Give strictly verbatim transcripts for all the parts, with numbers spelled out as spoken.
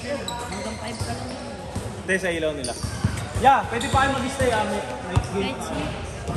Hanggang five ka lang. Hindi, sa ilaw nila. Yeah, pwede pa kayo mag-stay ah, next game. Let's see.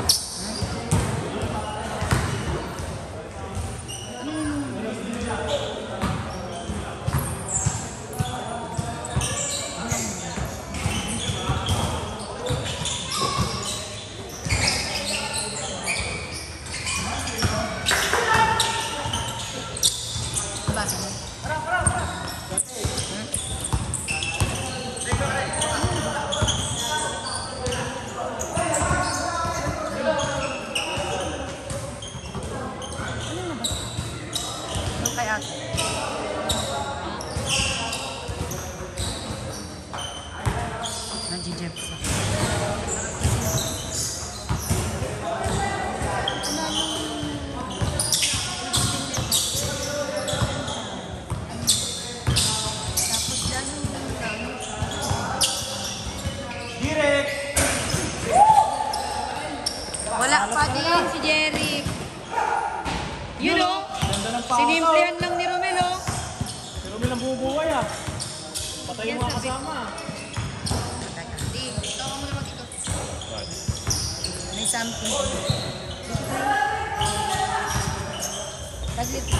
Wala pa din si Jerry. You know, sinimplihan lang ni Romelo. Si Romelo ang bubuhay ah. Patay yung mga kasama. Hindi, ito ako muna mag-ito. May something. Taglit.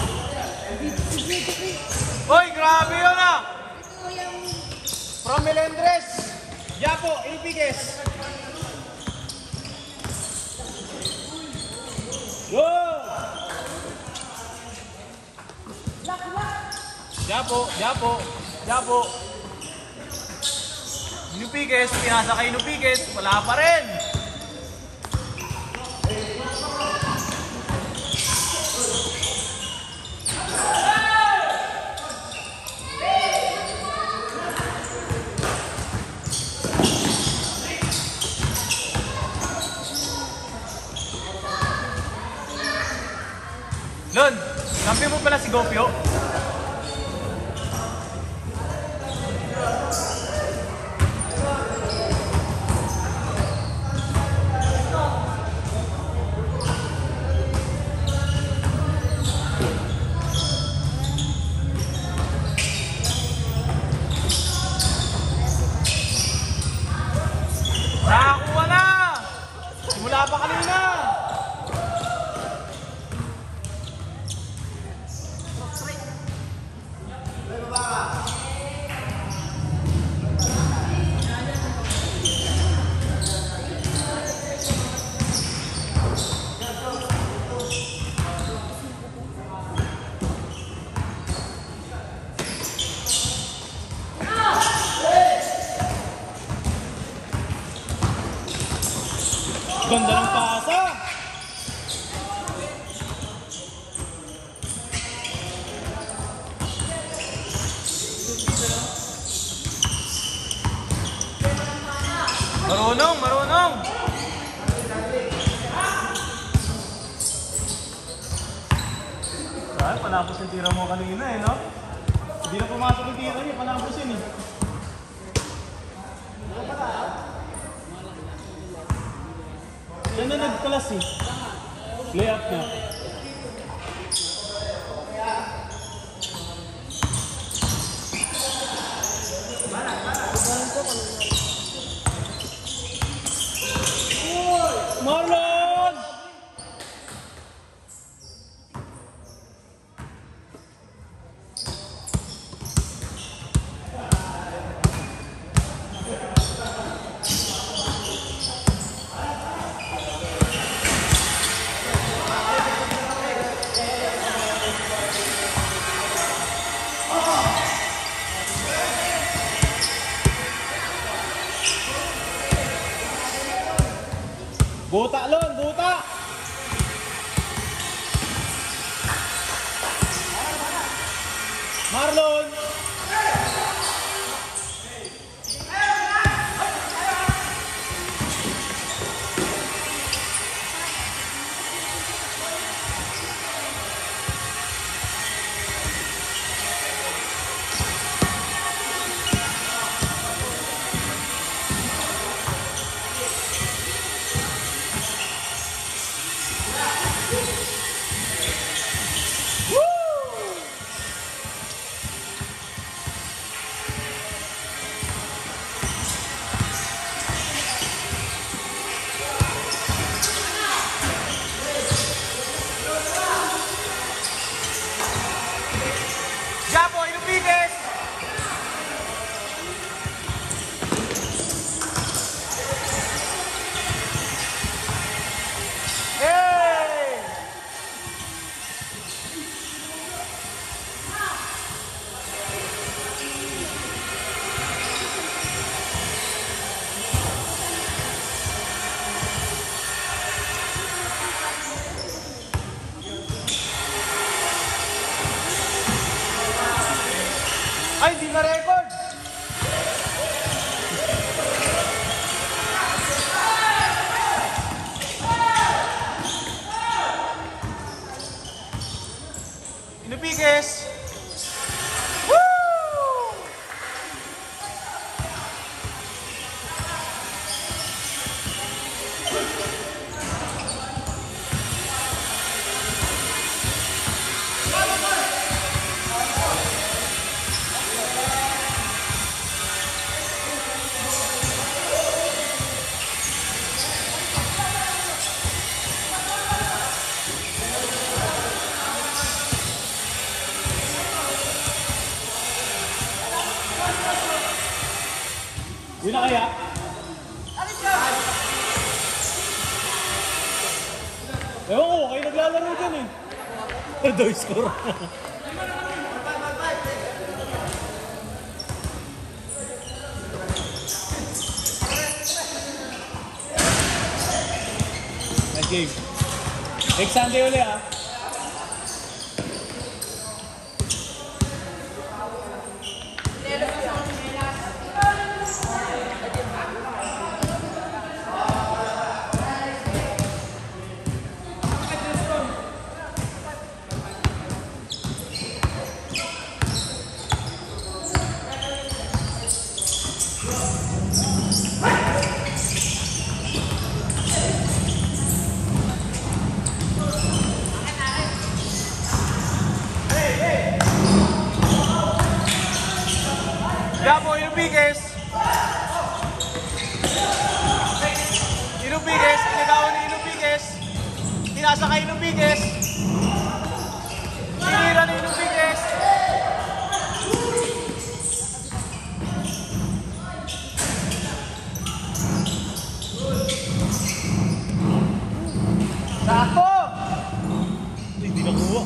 Hoy, grabe yun ah! Ito yung... From Melendres, Yapo, Ilpigues. Go! Yapo, Yapo, Yapo. Ilpigues, pinasa kay Ilpigues, wala pa rin. Lon, kampi mo pala si Gopio. Nakakuha na! Simula pa kanina! Ganda ng pasa! Marunong, marunong! Saan? Panapos yung tira mo kanina eh, no? Hindi na pumasok yung tira niya, panapos yun eh. Yan na nagkalas eh. Layup niya. Marlon! Buta, Lon! Buta! Marlon! Inupikes. Yun na kaya? Ewan ko, kayo naglalaro dyan eh. Doy score. Nice game. Next Sunday ulit ah. Gabo, Inupikes. Inupikes, inagawan ni Inupikes. Tinasa kay Inupikes. Sinira ni Inupikes. Sakto! Hindi nakuha.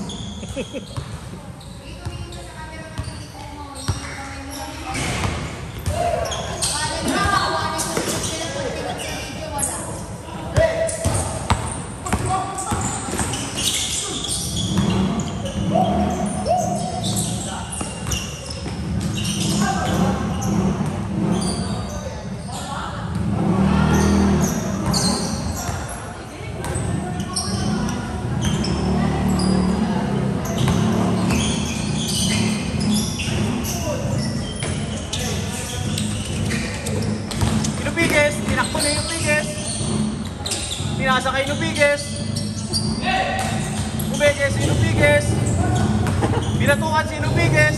Inupikes, tinakbo na Inupikes. Tinasa kay Inupikes. Umekes, Inupikes. Binatukan si Inupikes.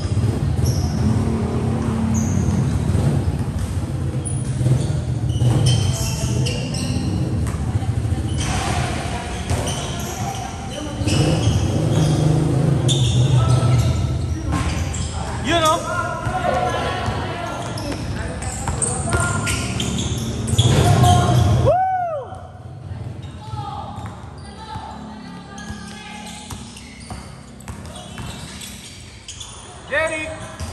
Yun o. Jerry!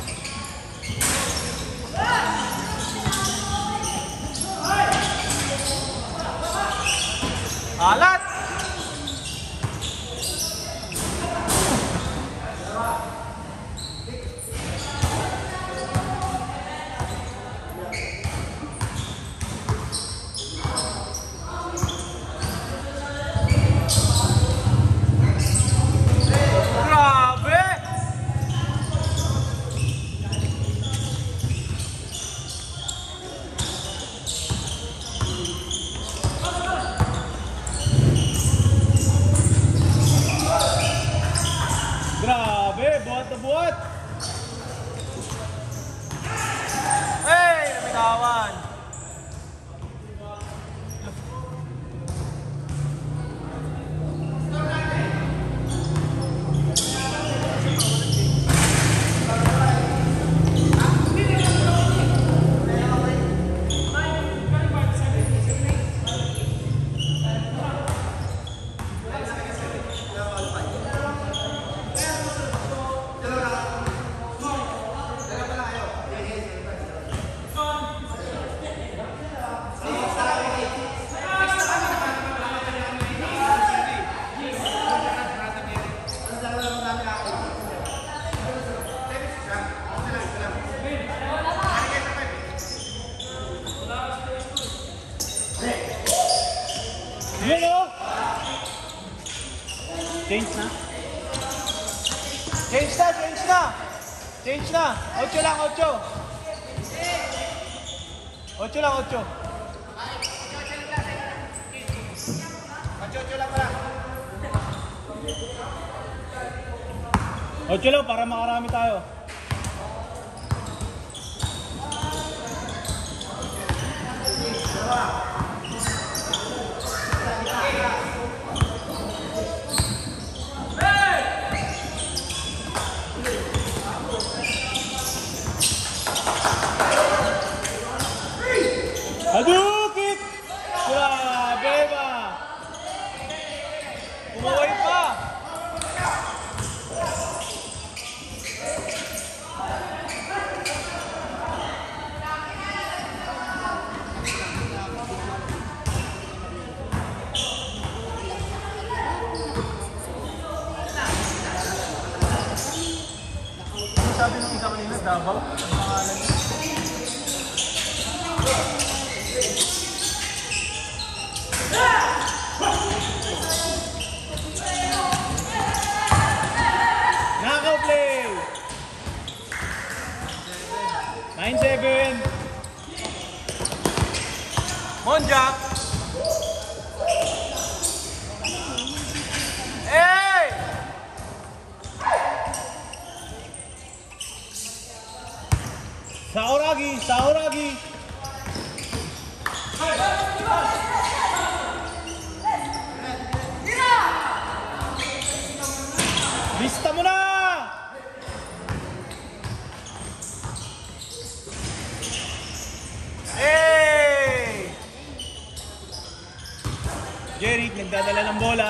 Alat! Grabe! Grabe, buhat na buhat. Hey, namitawan. Yun o! Change na. Change na, change na. Change na. Ocho lang, ocho. Ocho lang, ocho. Ocho, ocho lang pala. Ocho lang para makarami tayo. Hadukit! Grabe ba? Umaway pa! Ano sabi ng isa kanina? Davao? Ang pangalan niya? Nakaw-play! nine seven. Monjak! Hey! Sauragi! Sauragi! Lista mo na! Hey! Jerry, nagdadala ng bola.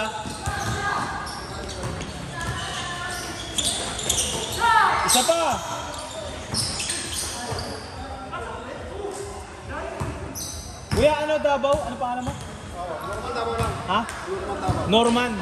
Isa pa! Kuya, ano Davao? Ano pangalan mo? Norman Davao lang. Ha? Norman Davao. Norman.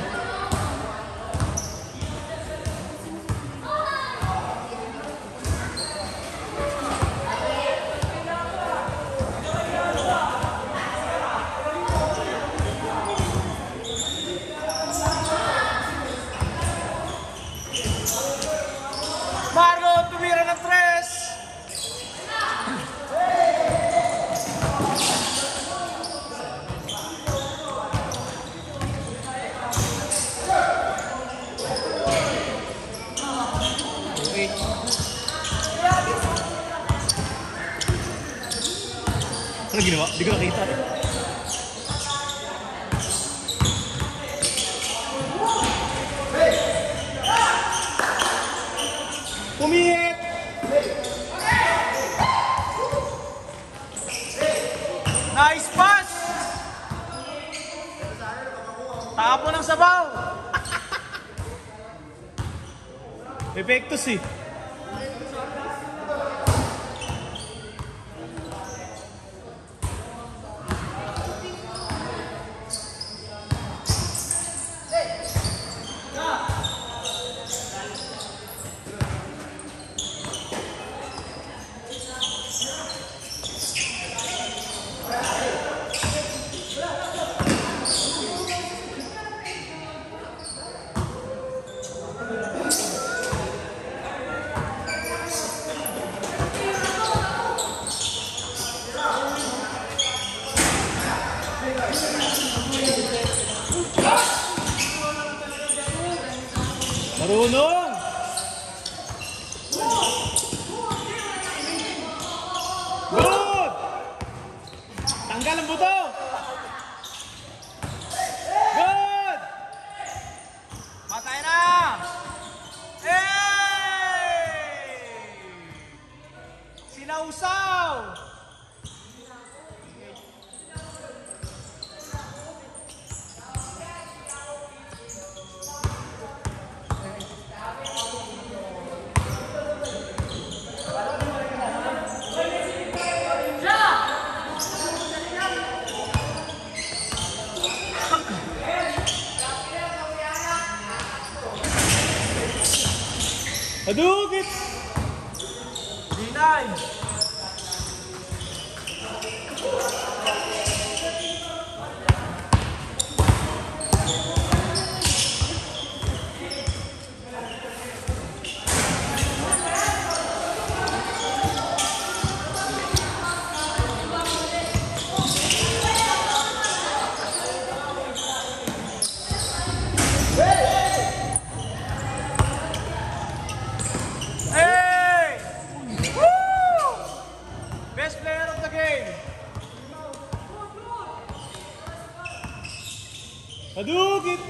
Marlo, tumira ng tres! Ano ginawa? Hindi ko nakita. Pumihit! Nice pass! Tapo ng sabaw! Epektos eh. Marunong! Good! Tanggal ang buto! Good! Matay na! Hey! Sinausaw! Hadugit! D nine! Madugit!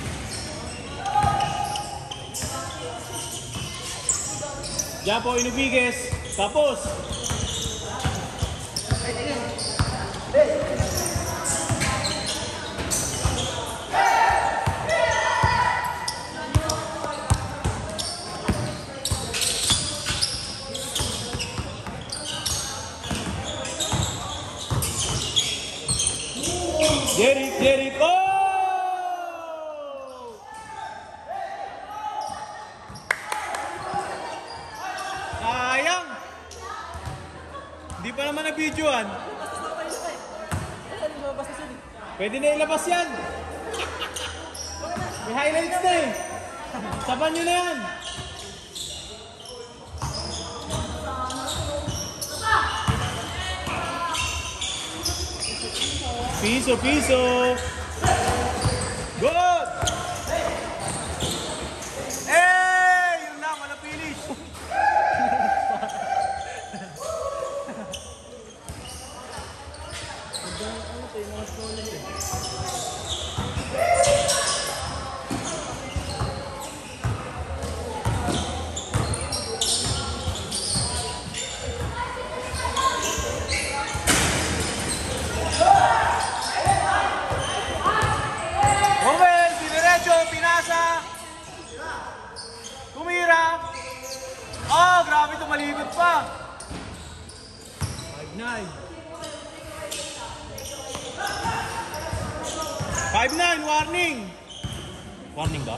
Japo Inubiges. Tapos. Jeric, Jeric, oh! Sayang! Hindi pa naman na-videoan. Pwede na ilabas yan. May highlights na eh. Saban nyo na yan. Piso, piso. Good! Eh! Yun lang, wala finish. Romel, diretso, pinasa. Tumira. Oh, grabe, tumalikod pa. five nine. five nine, warning. Warning ba?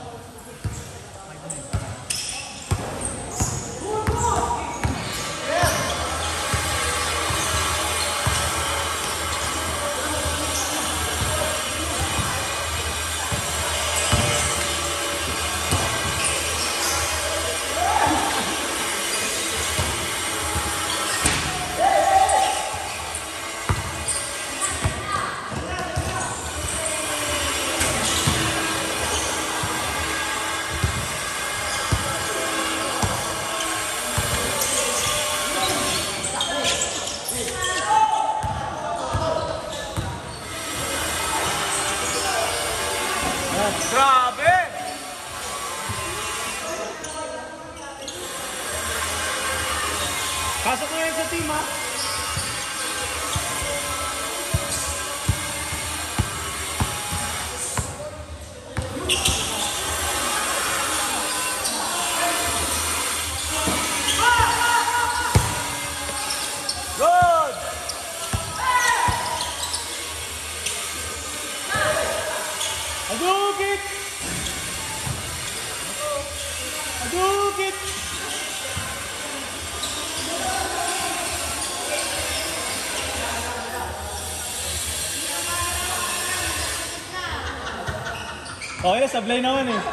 Grabe! Pasok na yan sa team, ha? Good! Adukit! Adukit! Okay na, sablay naman eh.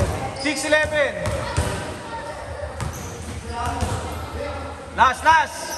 six eleven. Last, last.